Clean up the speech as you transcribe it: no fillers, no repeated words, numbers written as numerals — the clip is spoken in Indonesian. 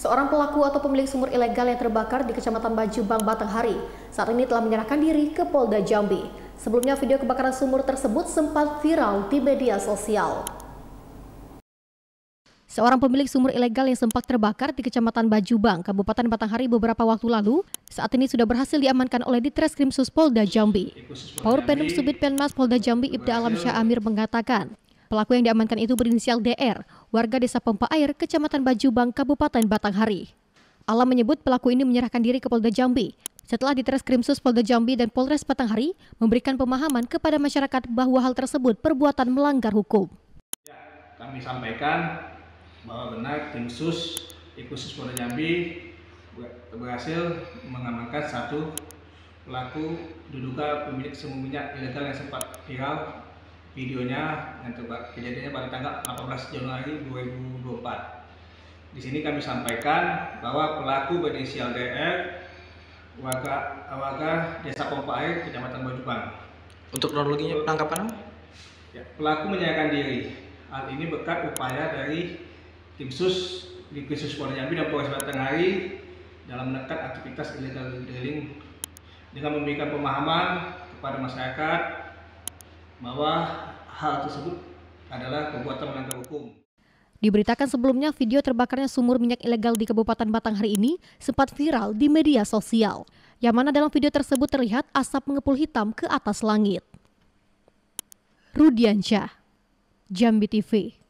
Seorang pelaku atau pemilik sumur ilegal yang terbakar di Kecamatan Bajubang, Batanghari saat ini telah menyerahkan diri ke Polda Jambi. Sebelumnya video kebakaran sumur tersebut sempat viral di media sosial. Seorang pemilik sumur ilegal yang sempat terbakar di Kecamatan Bajubang, Kabupaten Batanghari beberapa waktu lalu, saat ini sudah berhasil diamankan oleh Ditreskrimsus Polda Jambi. Paurbendum Subit Penmas Polda Jambi Ibda Alam Syah Amir mengatakan, pelaku yang diamankan itu berinisial DR, warga Desa Pompa Air, Kecamatan Bajubang, Kabupaten Batanghari. Alam menyebut pelaku ini menyerahkan diri ke Polda Jambi setelah Ditreskrimsus Polda Jambi dan Polres Batanghari memberikan pemahaman kepada masyarakat bahwa hal tersebut perbuatan melanggar hukum. Kami sampaikan bahwa benar tim sus Polda Jambi berhasil mengamankan satu pelaku diduga pemilik sumur minyak ilegal yang sempat viral videonya yang kejadiannya pada tanggal 18 Januari 2024. Di sini kami sampaikan bahwa pelaku berinisial DR warga Desa Pompa Air, Kecamatan Bajubang. Untuk kronologinya penangkapan? Ya, pelaku menyerahkan diri. Hal ini berkat upaya dari tim sus di Khusus Polda Jambi dan Polres Batanghari dalam menekan aktivitas illegal drilling dengan memberikan pemahaman kepada masyarakat bahwa hal tersebut adalah perbuatan melanggar hukum. Diberitakan sebelumnya video terbakarnya sumur minyak ilegal di Kabupaten Batanghari ini sempat viral di media sosial, yang mana dalam video tersebut terlihat asap mengepul hitam ke atas langit. Rudiansyah, Jambi TV.